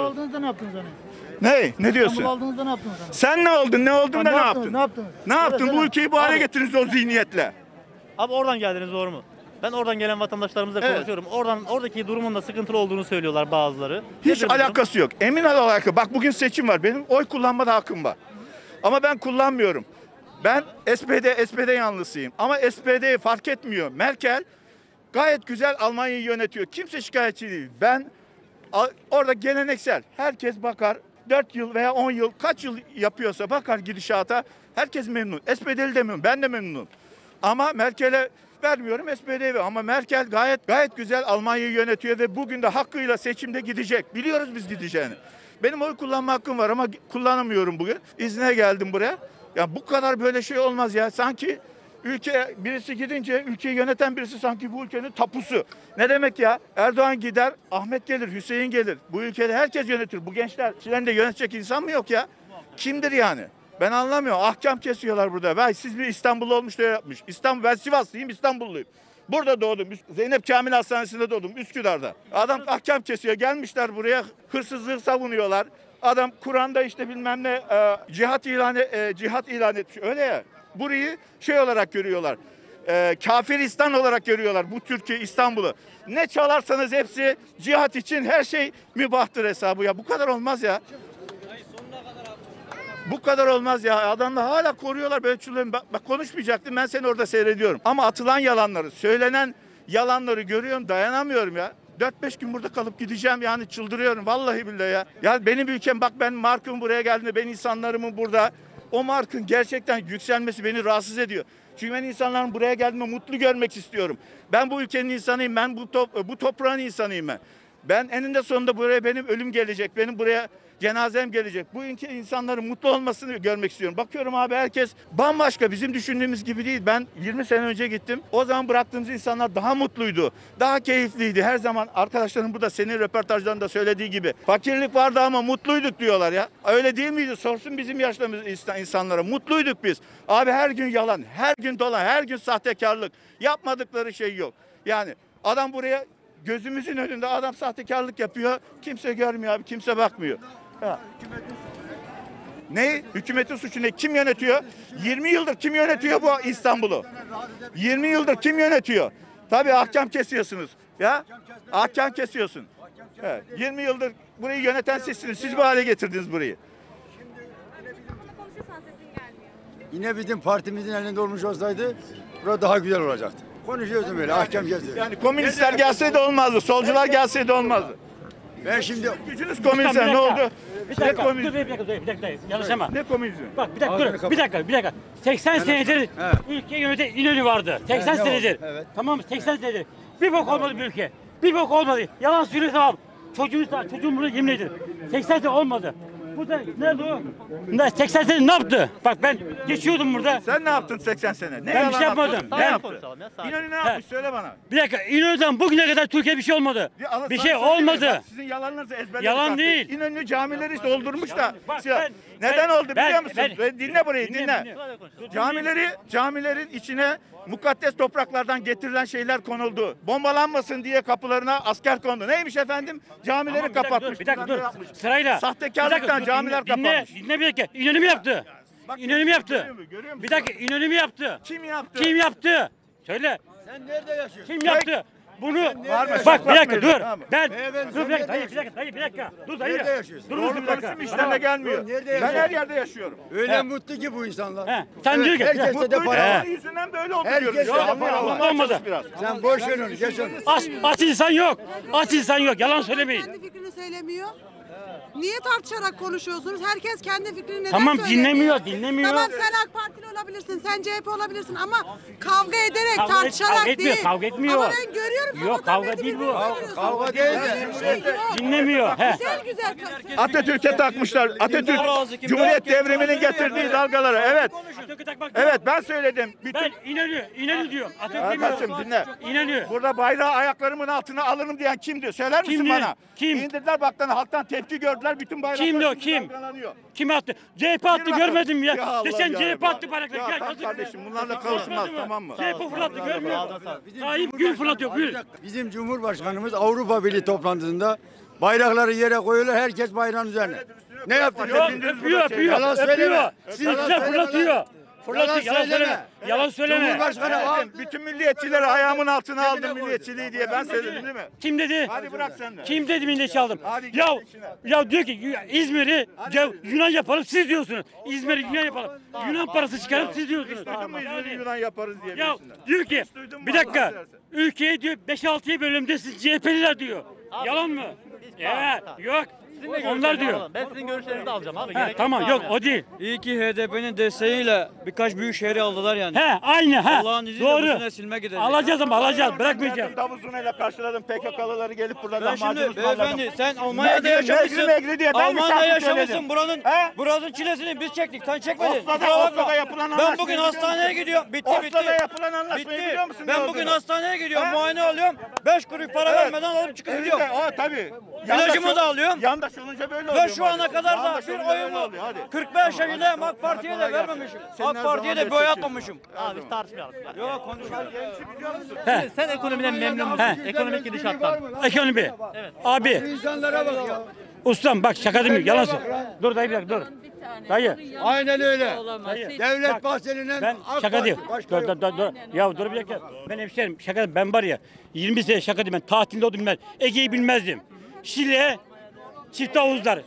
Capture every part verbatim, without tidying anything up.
aldığınızda ne yaptınız hani? Ne? Ne diyorsun? İstanbul aldığınızda ne yaptınız hani? Sen ne oldun? Ne oldun da ne yaptın? Ne yaptınız? Ne yaptın? Söyle, Bu ülkeyi bu hale getirdiniz o zihniyetle. Abi oradan geldiniz, doğru mu? Ben oradan gelen vatandaşlarımızla Evet. konuşuyorum. Oradan oradaki durumun da sıkıntılı olduğunu söylüyorlar bazıları. Hiç Nedir bu alakası yok. Emin ol alakası. Bak bugün seçim var. Benim oy kullanmada hakkım var. Ama ben kullanmıyorum. Ben S P D, S P D yanlısıyım. Ama S P D'yi fark etmiyor. Merkel gayet güzel Almanya'yı yönetiyor. Kimse şikayetçi değil. Ben a- orada geleneksel. Herkes bakar. dört yıl veya on yıl kaç yıl yapıyorsa bakar gidişata. Herkes memnun. S P D'li de memnun. Ben de memnunum. Ama Merkel'e vermiyorum, S P D'ye. Ama Merkel gayet gayet güzel Almanya'yı yönetiyor ve bugün de hakkıyla seçimde gidecek. Biliyoruz biz gideceğini. Benim oy kullanma hakkım var ama kullanamıyorum bugün. İzne geldim buraya. Ya bu kadar böyle şey olmaz ya. Sanki ülke birisi gidince ülkeyi yöneten birisi sanki bu ülkenin tapusu. Ne demek ya? Erdoğan gider, Ahmet gelir, Hüseyin gelir. Bu ülkede herkes yönetir. Bu gençler de yönetecek insan mı yok ya? Kimdir yani? Ben anlamıyorum. Ahkam kesiyorlar burada. Vay siz bir İstanbul olmuş da yapmış. İstanbul, ben Sivaslıyım, İstanbulluyum. Burada doğdum. Zeynep Kamil Hastanesi'nde doğdum. Üsküdar'da. Adam ahkam kesiyor. Gelmişler buraya hırsızlığı savunuyorlar. Adam Kur'an'da işte bilmem ne e, cihat ilan e, cihat ilan etmiş. Öyle ya. Burayı şey olarak görüyorlar. E, Kafiristan olarak görüyorlar bu Türkiye, İstanbul'u. Ne çalarsanız hepsi cihat için her şey mübahtır hesabı ya. Bu kadar olmaz ya. Bu kadar olmaz ya. Adamlar hala koruyorlar böyle çullarını. Bak, bak konuşmayacaktım, ben seni orada seyrediyorum. Ama atılan yalanları, söylenen yalanları görüyorum, dayanamıyorum ya. dört beş gün burada kalıp gideceğim yani, çıldırıyorum vallahi billahi ya. Ya benim ülkem, bak ben markım buraya geldiğinde, ben insanlarımın burada, o markın gerçekten yükselmesi beni rahatsız ediyor. Çünkü ben insanların buraya geldiğinde mutlu görmek istiyorum. Ben bu ülkenin insanıyım, ben bu, top, bu toprağın insanıyım ben. Ben eninde sonunda buraya benim ölüm gelecek, benim buraya cenazem gelecek. Bu ülke insanların mutlu olmasını görmek istiyorum. Bakıyorum abi, herkes bambaşka, bizim düşündüğümüz gibi değil. Ben yirmi sene önce gittim. O zaman bıraktığımız insanlar daha mutluydu. Daha keyifliydi. Her zaman arkadaşlarım burada senin röportajlarında söylediği gibi. Fakirlik vardı ama mutluyduk diyorlar ya. Öyle değil miydi? Sorsun bizim yaşlarımız insanlara. Mutluyduk biz. Abi her gün yalan, her gün dolan, her gün sahtekarlık. Yapmadıkları şey yok. Yani adam buraya, gözümüzün önünde adam sahtekarlık yapıyor. Kimse görmüyor abi, kimse bakmıyor. Ha. Ne? Hükümetin suçu ne? Kim yönetiyor? yirmi yıldır kim yönetiyor bu İstanbul'u? yirmi yıldır kim yönetiyor? Tabii ahkam kesiyorsunuz. Ya ahkam kesiyorsun. Evet. yirmi yıldır burayı yöneten sizsiniz. Siz bu hale getirdiniz burayı. Yine bizim partimizin elinde olmuş olsaydı burada daha güzel olacaktı. Konuşuyorsun böyle, ahkam kesiyor. Yani komünistler gelseydi olmazdı. Solcular gelseydi olmazdı. Ben şimdi Gücünüz komünistler ne oldu? Bir dakika, dur, bir dakika, dur, bir dakika, yanlış ama. Ne komünizmi? Bak bir dakika, dur, bir dakika, bir dakika. seksen senedir ülke yöneten İnönü vardı. seksen senedir. Evet. Tamam mı? seksen senedir. Bir bok olmadı bu ülke. Bir bok olmadı. Yalan söylüyor tamam. Çocuğun, çocuğun bunu yemin ederim. seksen sene olmadı. Burada nerede o? Ne, seksen sene ne yaptı? Bak ben geçiyordum burada. Sen ne yaptın seksen sene? Ne Ben bir şey yaptın? yapmadım. Ne Ben- yaptın? İnönü ne yapmış? Söyle bana. Bir dakika, İnönü'den bugüne kadar Türkiye bir şey olmadı. Bir, alın- Bir sana şey söyleyeyim mi? olmadı. Bak, sizin yalanlarınızı ezberledik Yalan artık. değil. İnönü camileri doldurmuş da. Bak, Ya, ben- neden ben- oldu ben- biliyor musun? ben- Ve dinle burayı, Dinle, dinle. dinle. Camileri, camilerin içine mukaddes topraklardan getirilen şeyler konuldu. Bombalanmasın diye kapılarına asker kondu. Neymiş efendim? Camileri Tamam, bir dakika, kapatmış. dur, bir dakika bilmem ne dur. yapmış. Sırayla. Sahtekarlıktan Bir dakika, dur, camiler dinle, kapanmış. Dinle, dinle bir dakika. İnönü mü yaptı? Bak, İnönü mü yaptı? görüyor musun? Görüyor musun? Bir dakika, İnönü mü yaptı? Kim yaptı? Kim yaptı? Söyle. sen nerede yaşıyorsun? Kim yaptı? Bunu Var mı? bak bir dakika dur. Tamam. Ben Beyefendi, dur sen bir dakika. nerede Dayı bir dakika. Dayı bir dakika. Dur dayı. Nerede yaşıyorsun? Dur Doğru dur bir dakika. konuşsun, işlerine gelmiyor. Nerede Ben yaşıyorsun? her yerde yaşıyorum. Öyle He. mutlu ki bu insanlar. He. Sen diyor ki- herkeste de Mutluydu para ama var. yüzünden böyle oldu Herkes diyoruz. de Ya, para anlamaya var. Olmadı. çalış biraz. Sen boş ver onu, geç onu. Aç, aç insan yok. Aç insan yok. Yalan söylemeyin. Kendi fikrini söylemiyor. Niye tartışarak konuşuyorsunuz? Herkes kendi fikrini neden Tamam, söylemiyor? dinlemiyor, dinlemiyor. Tamam, sen AK Partili olabilirsin, sen C H P olabilirsin ama kavga ederek, Kavga- tartışarak kavga etmiyor, değil. kavga etmiyor. Ama ben görüyorum. Yok, sabahtan kavga beri değil bu. birbirinizi Kav- söylüyorsunuz. kavga değil de. Öyle bir şey yok. Dinlemiyor. He. Güzel güzel. Atatürk'e takmışlar. Atatürk Cumhuriyet devriminin getirdiği dalgaları. Evet. Atatürk'e takmak yok. Evet ben söyledim. Bütün Ben İnönü, İnönü diyorum. Atatürk Kardeşim demiyorum. dinle. İnönü. Burada bayrağı ayaklarımın altına alırım diyen kimdi? Söyler misin Kimdi? bana? Kim? İndirdiler baktan halktan tepki gördüler. Bütün bayraklar Kimdi o, şimdi kim? dalgalanıyor. Kim attı? C H P attı, Bir bakın. görmedim ya. Allah De sen ya. C H P attı bayrakları. Ya Gel, tamam yazık. kardeşim bunlarla kavuşmaz tamam mı? C H P fırlattı, görmüyor musun? Tayyip gül fırlatıyor, gül. Bizim Cumhurbaşkanımız Avrupa Birliği toplantısında Bayrakları yere koyuyorlar, herkes bayrağın üzerine. Ne yaptın? Yok, öpüyor, öpüyor, Yalan söyleme. öpüyor. Sizin Yalan içine söyleme fırlatıyor. lan. Fırlatıyor, yalan söyleme. Yalan söyleme. Cumhurbaşkanı al. Bütün milliyetçileri ayağımın altına aldım milliyetçiliği diye ben söyledim değil mi? Kim dedi? Hadi bırak sen de. Kim dedi milliyetçi aldım? Hadi Ya gel işine. ya diyor ki İzmir'i ya Yunan yapalım siz diyorsunuz. İzmir'i Yunan yapalım. Yunan parası çıkarıp siz diyorsunuz. Duydun mu İzmir'i Yunan yaparız diye Ya birisinden? diyor ki duydun mu bir dakika Allah derse? ülkeyi diyor beş altıya bölümde siz C H P'liler diyor. Yalan mı? Evet yok. Sizin de Onlar görüşlerinizi diyor. alalım. Ben sizin görüşlerinizi de alacağım abi. Ha, Gerek tamam yok o değil. İyi ki H D P'nin desteğiyle birkaç büyük şehri aldılar yani. He aynı ha. Allah'ın izniyle bu Doğru. sene silme gidecek. Alacağız ama alacağız bırakmayacağım. Davul zurnayla karşıladım P K K'lıları gelip burada Ben lahmacun şimdi beyefendi sen Almanya'da Megri, yaşamışsın. megri, megri diye ben mi Almanya'da şarkı yaşamışsın. söyledim? Buranın He? buranın çilesini biz çektik. Sen çekmedin. Oslo'da- Kusura bakma. Oslo'da yapılan Ben anlaşmayı bugün biliyor hastaneye musun? gidiyorum. Bitti Oslo'da bitti. yapılan anlaşmayı Bitti. biliyor musun? ne Ben olduğunu? bugün hastaneye gidiyorum. He? Muayene alıyorum. Beş kuruş para Evet. vermeden alıp çıkıp Elinde, gidiyorum. aa tabii. İlacımı Yandaş- da alıyorum. Yandaş olunca böyle oluyor. Ve şu ana maalesef. kadar da Yandaş bir olunca böyle oyumu oluyor, hadi. kırk beş yaşındayım. AK Parti'ye de vermemişim. AK Parti'ye de bir oy atmamışım. Abi tartışmayalım. Yok konuşalım. Sen, sen ekonomiden memnun musun? Ekonomik gidişattan. Ekonomi. Abi İnsanlara bak ya. ustam bak şaka demiyorum yalan söylüyor. Dur dayı bir dakika dur. Dayı. Aynen öyle. Dayı. Devlet Bak, Bahçeli'nin Ben AK şaka Parti, değil. başka Dur, yok. dur, dur, dur. Ya dur bir dakika. Ben hemşerim şaka değil. Ben var ya yirmi sene şaka değil. Ben tatilde oldum ben. Ege'yi bilmezdim. Şile, çift havuzlar.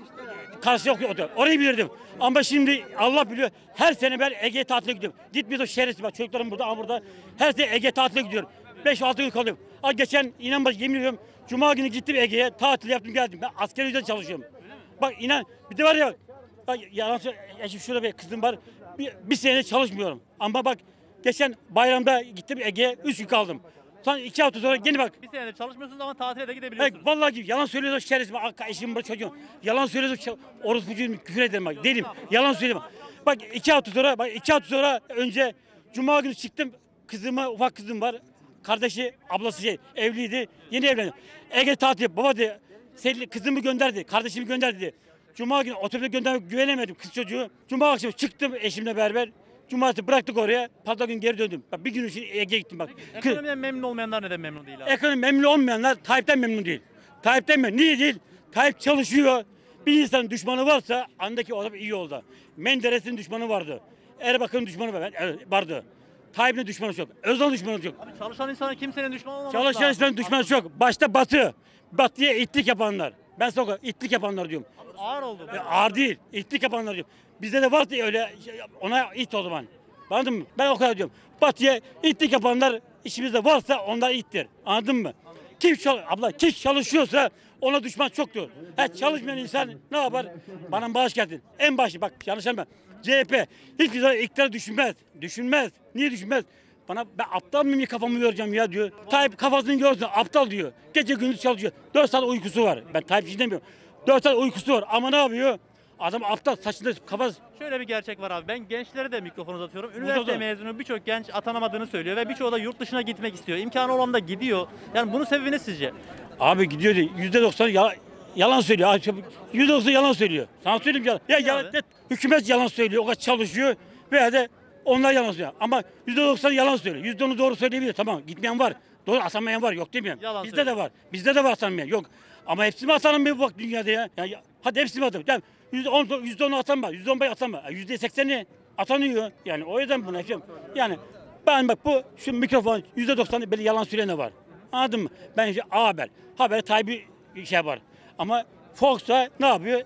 Karşı yok yoktu. Orayı bilirdim. Ama şimdi Allah biliyor. Her sene ben Ege tatile gidiyorum. Gitmiyordu şerefsiz bak çocuklarım burada ama burada. Her sene Ege tatile gidiyorum. beş altı gün kalıyorum. Ha geçen inan bak yemin ediyorum. Cuma günü gittim Ege'ye tatil yaptım geldim. Ben asgari ücret çalışıyorum. Bak inan bir de var ya bak yalan söyle. Eşim şurada bir kızım var. Bir, bir sene çalışmıyorum. Ama bak geçen bayramda gittim Ege'ye üç gün kaldım. Sonra iki hafta sonra gene bak. Bir senedir çalışmıyorsunuz ama tatile de Hey, gidebiliyorsunuz. vallahi gibi yalan söylüyorsun şerefsiz. Bak eşim var çocuğum. Yalan söylüyorsun. Orospucuyum küfür ederim bak. Dedim. Yalan söyleme. Bak iki hafta sonra bak iki hafta sonra önce Cuma günü çıktım. Kızıma ufak kızım var. Kardeşi ablası şey evliydi. Yeni evlendi. Ege tatil baba dedi. Senin kızımı gönderdi. Kardeşimi gönderdi dedi. Cuma günü otobüse göndermek güvenemedim kız çocuğu. Cuma akşamı çıktım eşimle beraber. Cumartesi bıraktık oraya. Pazar gün geri döndüm. Bak bir gün için Ege'ye gittim bak. Kız, Ekonomiden memnun olmayanlar neden memnun değil abi? ekonomi memnun olmayanlar Tayyip'ten memnun değil. Tayyip'ten memnun. Niye değil? Tayyip çalışıyor. Bir insanın düşmanı varsa andaki o adam iyi oldu. Menderes'in düşmanı vardı. Erbakan'ın düşmanı var- evet, vardı. Tayyip'in düşmanı çok. Özal'ın düşmanı çok. Abi çalışan insana kimsenin düşmanı olmaması Çalışan lazım. insanın düşmanı çok. Başta Batı. Batı'ya itlik yapanlar. Ben sana itlik yapanlar diyorum. Ağır oldu. E, ağır değil. İtlik yapanlar diyorum. Bizde de vardı ya öyle şey, ona it o zaman. Anladın mı? Ben o kadar diyorum. Batı'ya itlik yapanlar işimizde varsa onlar ittir. Anladın mı? Kim çal abla kim çalışıyorsa ona düşman çoktur. Ha, çalışmayan insan ne yapar? Bana bağış geldin. En başı bak yanlış anlama. C H P hiçbir zaman iktidar düşünmez. Düşünmez. Niye düşünmez? Bana ben aptal mıyım kafamı yoracağım ya diyor. Tayyip kafasını görsün aptal diyor. Gece gündüz çalışıyor. dört saat uykusu var. Ben Tayyip için demiyorum. dört saat uykusu var ama ne yapıyor? Adam aptal saçında kafası. Şöyle bir gerçek var abi. Ben gençlere de mikrofon uzatıyorum. Üniversite da. mezunu birçok genç atanamadığını söylüyor ve birçoğu da yurt dışına gitmek istiyor. İmkanı olan da gidiyor. Yani bunun sebebi ne sizce? Abi gidiyor diyor. yüzde doksan ya- yalan söylüyor. Abi, yüzde doksan yalan söylüyor. Sana söyleyeyim yalan. Ya, Niye yalan, abi? net, hükümet yalan söylüyor. O kadar çalışıyor veya de onlar yalan söylüyor. Ama yüzde doksan yalan söylüyor. Yüzde onu doğru söyleyebilir. Tamam gitmeyen var. Doğru atanmayan var. Yok demiyorum. Yalan Bizde söylüyor. de var. Bizde de var atanmayan. Yok. Ama hepsi mi atanmıyor bu bak dünyada ya? ya, ya hadi hepsi mi atanmıyor? Yani yüzde on, yüzde onu atanma. Yüzde on beş atanma. Yüzde sekseni atanıyor. Yani o yüzden bunu yapıyorum. Yani ben bak bu şu mikrofon yüzde doksanı böyle yalan söyleyene var. Anladın mı? Ben işte A Haber. Haber Tayyip'i şey var. Ama Fox'ta ne yapıyor?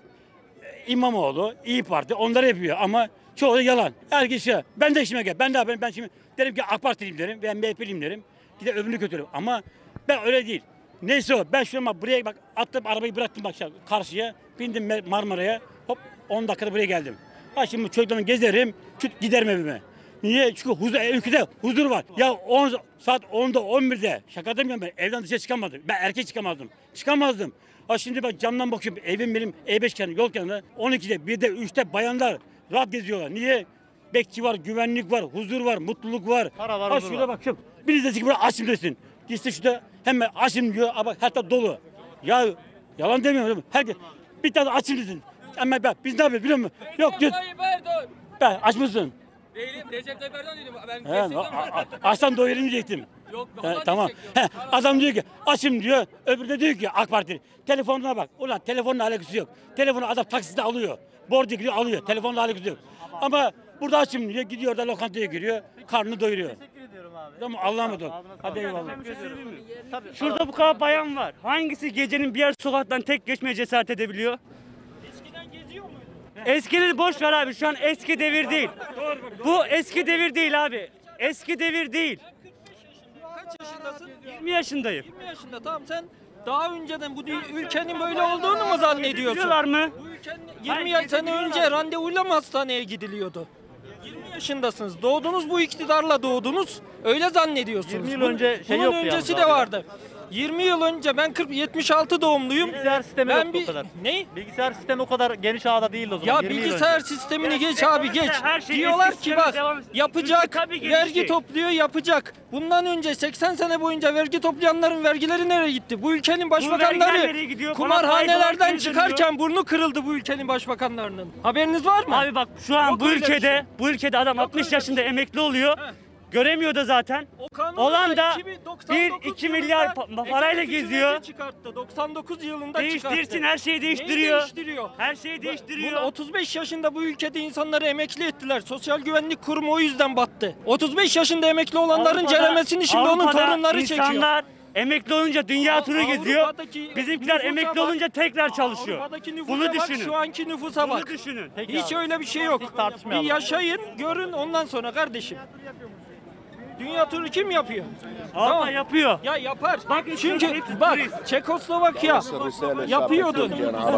İmamoğlu, İyi Parti onları yapıyor ama çoğu da yalan. Herkes şey. Ben de işime gel. Ben de haberim. Ben şimdi derim ki AK Partiliyim derim. Ben M H P'liyim derim. Gider öbürünü kötülürüm. Ama ben öyle değil. Neyse o. Ben şuna bak buraya bak attım arabayı bıraktım bak karşıya. Bindim Marmara'ya. Hop on dakikada buraya geldim. Ha şimdi çocuklarımı gezerim. Küt giderim evime. Niye? Çünkü huzur, ülkede huzur var. Ya on saat onda on birde şaka demiyorum ben evden dışarı çıkamadım. Ben erkek çıkamazdım. Çıkamazdım. Ha şimdi ben camdan bakıyorum evim benim E beş kenarı yol kenarında on ikide birde üçte bayanlar rahat geziyorlar. Niye? Bekçi var, güvenlik var, huzur var, mutluluk var. Para var, Ha huzur şurada var. bakıyorum. Birisi desin ki burada açım desin. Gitsin şurada hemen açım diyor ama hatta dolu. Ya yalan demiyorum. Herkes bir tane açım desin. Ama ben, biz ne yapıyoruz biliyor musun? Yok diyor. Ben aç mısın? Değilim. Recep Tayyip Erdoğan dedim. Ben He, kesinlikle a- a- açsam doyurayım diyecektim. Yok. He, Allah tamam. diyecektim. He, adam diyor ki açım diyor. Öbürü de diyor ki AK Parti. Telefonuna bak. Ulan telefonla alakası yok. Telefonu adam takside alıyor. Borcu gidiyor alıyor. Telefonla alakası yok. Ama burada açım diyor. Gidiyor da lokantaya giriyor. Karnını doyuruyor. Teşekkür ediyorum abi. Tamam Allah'a emanet ol. Ağzına Hadi sağlık. eyvallah. Tabii. Şurada bu kadar bayan var. Hangisi gecenin bir yer sokaktan tek geçmeye cesaret edebiliyor? Eskiden geziyor muydu? Eskileri boş ver abi. Şu an eski devir değil. Bu eski devir değil abi. Eski devir değil. Kaç yaşındasın? yirmi yaşındayım. yirmi yaşında. Tamam sen daha önceden bu dü- ülkenin böyle olduğunu mu zannediyorsun? Biliyorlar mı? Bu ülkenin yirmi yaş- sene önce randevuyla mı hastaneye gidiliyordu? yirmi yaşındasınız. Doğdunuz bu iktidarla doğdunuz. Öyle zannediyorsunuz. yirmi yıl Bunun- önce şey bunun yoktu öncesi yalnız de abi. vardı. yirmi yıl önce ben kırk yetmiş altı doğumluyum. Bilgisayar sistemi Ben yoktu bir- o kadar. Ne? Bilgisayar sistemi o kadar geniş ağda değildi o zaman. Ya yirmi yıl bilgisayar önce. sistemini geç abi geç. Her şey Diyorlar eski ki sisteme bak devam- yapacak, Ülke tabii gelişti. vergi topluyor yapacak. Bundan önce seksen sene boyunca vergi toplayanların vergileri nereye gitti? Bu ülkenin vergiler başbakanları nereye gidiyor? Bana kumarhanelerden faiz olarak çıkarken burnu kırıldı bu ülkenin başbakanlarının. Haberiniz var mı? Abi bak şu an Yok bu öyle bir ülkede şey. bu ülkede adam Yok altmış öyle bir yaşında şey. emekli oluyor. Heh. Göremiyor da zaten. O kanunu Olan da iki bin doksan bir dokuz iki yılında milyar pa- parayla ekonomi geziyor. hükümeti çıkarttı. doksan dokuz yılında Değiştirsin, çıkarttı. her şeyi Neyi değiştiriyor. değiştiriyor? Her şeyi Bu- değiştiriyor. Bunu otuz beş yaşında bu ülkede insanları emekli ettiler. Sosyal Güvenlik Kurumu o yüzden battı. otuz beş yaşında emekli olanların Avrupa'da- ceremesini şimdi onun Avrupa'da torunları çekiyor. İnsanlar emekli olunca dünya Av- turu geziyor. Avrupa'daki Bizimkiler nüfusa emekli bak. olunca tekrar çalışıyor. Avrupa'daki nüfusa Bunu bak, düşünün. şu anki nüfusa Bunu bak. düşünün. Peki Hiç abi. öyle bir şey yok. Hiç Bir tartışmayalım. yaşayın, görün ondan sonra kardeşim. Dünya turu kim yapıyor? Avrupa Tamam. yapıyor. Ya yapar. Bak, Çünkü hepsi bak turist. Çekoslovakya yapıyordu.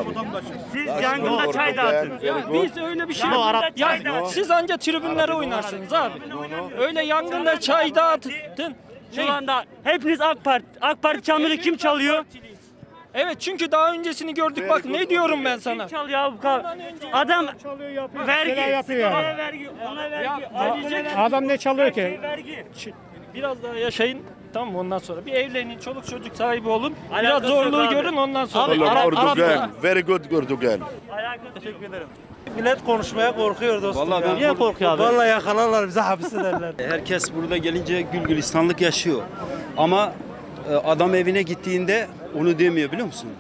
Siz yangında çay dağıtın. Ya biz öyle bir şey No, Arap ya çay dağıtın. siz anca tribünlere oynarsınız abi. Öyle yangında çay dağıtın. Şu anda hepiniz AK Parti. AK Parti çanları kim çalıyor? Evet çünkü daha öncesini gördük. Bak ne diyorum ben sana. Kim çalıyor abi bu kadar? Adam vergi. yapıyor. Ona vergi. Ona vergi. Ailecek Adam ne çalıyor ki? vergi. Biraz daha yaşayın. Tamam ondan sonra bir evlenin, çoluk çocuk sahibi olun. Biraz Alakası yok zorluğu abi. görün ondan sonra. Abi, Arap, Arap, Erdogan, very good Erdogan. Teşekkür ederim. Millet konuşmaya korkuyor dostum. Vallahi ben Niye korkuyor abi? Vallahi yakalarlar bizi hapis ederler. Herkes burada gelince gül gülistanlık yaşıyor. Ama e, adam evine gittiğinde onu demiyor biliyor musun?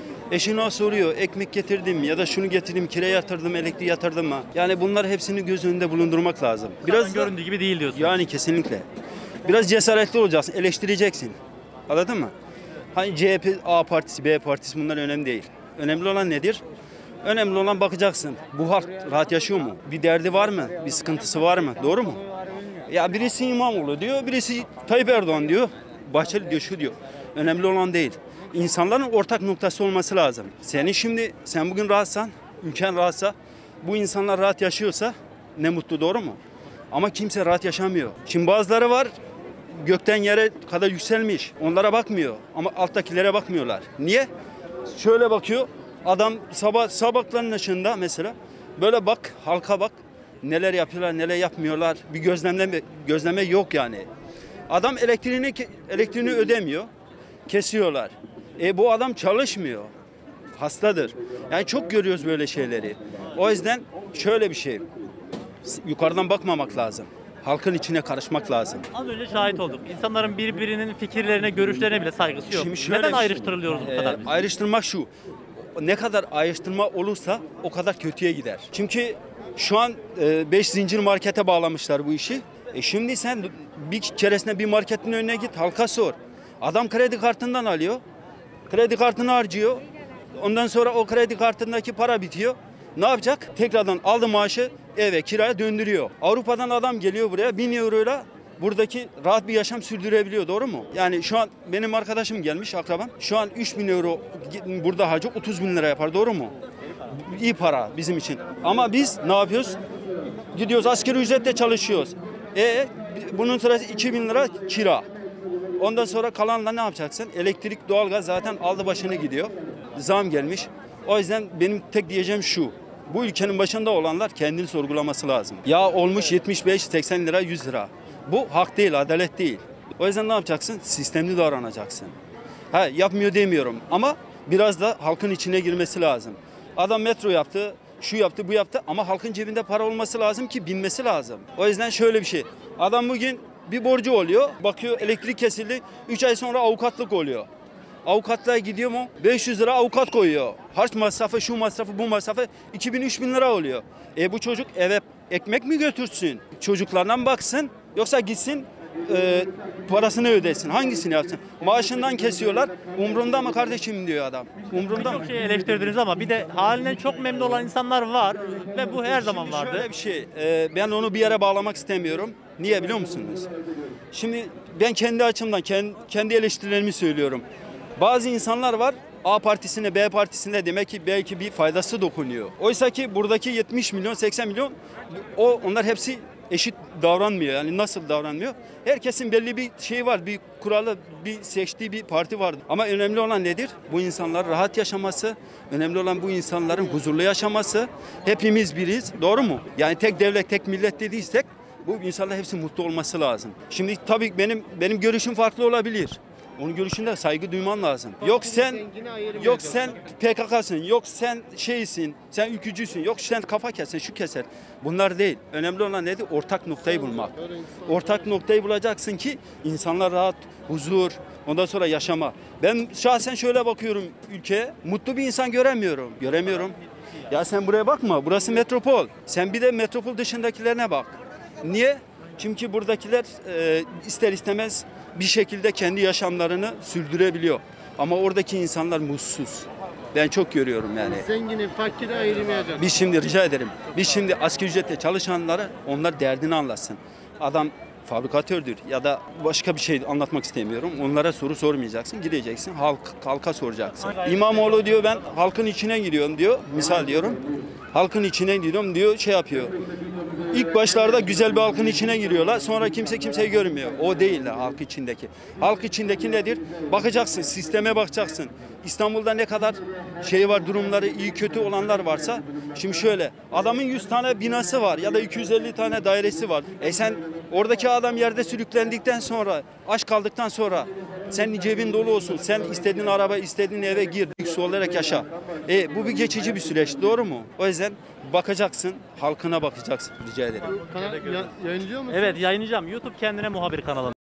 Eşine soruyor ekmek getirdim mi ya da şunu getirdim kire yatırdım elektriği yatırdım mı? Yani bunlar hepsini göz önünde bulundurmak lazım. Biraz Biraz da- göründüğü gibi değil diyorsun. yani kesinlikle. Biraz cesaretli olacaksın, eleştireceksin. Anladın mı? Hani C H P, A partisi, B partisi bunlar önemli değil. Önemli olan nedir? Önemli olan bakacaksın. Bu halk rahat yaşıyor mu? Bir derdi var mı? Bir sıkıntısı var mı? Doğru mu? Ya birisi İmamoğlu diyor, birisi Tayyip Erdoğan diyor. Bahçeli diyor, şu diyor. Önemli olan değil. İnsanların ortak noktası olması lazım. Senin şimdi, sen bugün rahatsan, ülken rahatsa, bu insanlar rahat yaşıyorsa ne mutlu, doğru mu? Ama kimse rahat yaşamıyor. Şimdi bazıları var, gökten yere kadar yükselmiş. Onlara bakmıyor ama alttakilere bakmıyorlar. Niye? Şöyle bakıyor. Adam sabah sabahların ışığında mesela böyle bak, halka bak. Neler yapıyorlar, neler yapmıyorlar. Bir gözlemleme gözleme yok yani. Adam elektriğini elektriğini ödemiyor. Kesiyorlar. E bu adam çalışmıyor. Hastadır. Yani çok görüyoruz böyle şeyleri. O yüzden şöyle bir şey. Yukarıdan bakmamak lazım. Halkın içine karışmak lazım. Az önce şahit olduk. İnsanların birbirinin fikirlerine, görüşlerine bile saygısı yok. Şimdi şöyle Neden bir şey- ayrıştırılıyoruz bu Ee, kadar biz? Ayrıştırmak şu. Ne kadar ayrıştırma olursa o kadar kötüye gider. Çünkü şu an beş zincir markete bağlamışlar bu işi. E şimdi sen bir keresinde bir marketin önüne git, halka sor. Adam kredi kartından alıyor. Kredi kartını harcıyor. Ondan sonra o kredi kartındaki para bitiyor. Ne yapacak? Tekrardan aldı maaşı eve kiraya döndürüyor. Avrupa'dan adam geliyor buraya bin euroyla buradaki rahat bir yaşam sürdürebiliyor, doğru mu? Yani şu an benim arkadaşım gelmiş, akrabam. Şu an üç bin euro burada harcı otuz bin lira yapar, doğru mu? İyi para bizim için. Ama biz ne yapıyoruz? Gidiyoruz asgari ücretle çalışıyoruz. E bunun sırası iki bin lira kira. Ondan sonra kalanla ne yapacaksın? Elektrik, doğalgaz zaten aldı başını gidiyor. Zam gelmiş. O yüzden benim tek diyeceğim şu. Bu ülkenin başında olanlar kendini sorgulaması lazım. Ya olmuş yetmiş beş seksen lira yüz lira. Bu hak değil, adalet değil. O yüzden ne yapacaksın? Sistemli davranacaksın. Ha, yapmıyor demiyorum ama biraz da halkın içine girmesi lazım. Adam metro yaptı, şu yaptı, bu yaptı ama halkın cebinde para olması lazım ki binmesi lazım. O yüzden şöyle bir şey. Adam bugün bir borcu oluyor. Bakıyor elektrik kesildi. üç ay sonra avukatlık oluyor. Avukatlığa gidiyor mu? beş yüz lira avukat koyuyor. Harç masrafı, şu masrafı, bu masrafı iki bin üç bin lira oluyor. E bu çocuk eve ekmek mi götürsün? Çocuklarına mı baksın? Yoksa gitsin e, parasını ödesin. Hangisini yapsın? Maaşından kesiyorlar. Umrunda mı kardeşim diyor adam. Umrunda mı? Çok şey eleştirdiniz ama bir de halinden çok memnun olan insanlar var ve bu her zaman Şimdi vardı. şöyle bir şey, e, ben onu bir yere bağlamak istemiyorum. Niye biliyor musunuz? Şimdi ben kendi açımdan, kendi, kendi eleştirilerimi söylüyorum. Bazı insanlar var, A partisine, B partisine demek ki belki bir faydası dokunuyor. Oysa ki buradaki yetmiş milyon, seksen milyon, o onlar hepsi eşit davranmıyor. Yani nasıl davranmıyor? Herkesin belli bir şeyi var, bir kuralı, bir seçtiği bir parti var. Ama önemli olan nedir? Bu insanlar rahat yaşaması, önemli olan bu insanların huzurlu yaşaması. Hepimiz biriz, doğru mu? Yani tek devlet, tek millet dediysek bu insanlar hepsi mutlu olması lazım. Şimdi tabii benim benim görüşüm farklı olabilir. Onun görüşünde saygı duyman lazım. Yok sen yok sen P K K'sın, yok sen şeysin, sen ülkücüsün, yok sen kafa keser, şu keser. Bunlar değil. Önemli olan nedir? Ortak noktayı bulmak. Ortak noktayı bulacaksın ki insanlar rahat, huzur, ondan sonra yaşama. Ben şahsen şöyle bakıyorum ülkeye, mutlu bir insan göremiyorum. Göremiyorum. Ya sen buraya bakma, burası metropol. Sen bir de metropol dışındakilerine bak. Niye? Çünkü buradakiler e, ister istemez bir şekilde kendi yaşamlarını sürdürebiliyor. Ama oradaki insanlar mutsuz. Ben çok görüyorum yani. Zengini, fakiri ayırmayacak. Biz şimdi rica ederim. Biz şimdi asgari ücretle çalışanlara onlar derdini anlatsın. Adam fabrikatördür ya da başka bir şey anlatmak istemiyorum. Onlara soru sormayacaksın. Gideceksin halk, halka soracaksın. İmamoğlu diyor ben halkın içine giriyorum diyor. Misal diyorum. Halkın içine giriyorum diyor şey yapıyor. İlk başlarda güzel bir halkın içine giriyorlar. Sonra kimse kimseyi görmüyor. O değil de halk içindeki. Halk içindeki nedir? Bakacaksın, sisteme bakacaksın. İstanbul'da ne kadar şey var, durumları iyi kötü olanlar varsa. Şimdi şöyle, adamın yüz tane binası var ya da iki yüz elli tane dairesi var. E sen oradaki adam yerde sürüklendikten sonra, aç kaldıktan sonra sen cebin dolu olsun. Sen istediğin araba, istediğin eve gir, lüks olarak yaşa. E bu bir geçici bir süreç, doğru mu? O yüzden bakacaksın, halkına bakacaksın rica ederim. Kanal ya- yayınlıyor musun? Evet yayınlayacağım. YouTube kendine muhabir kanalı.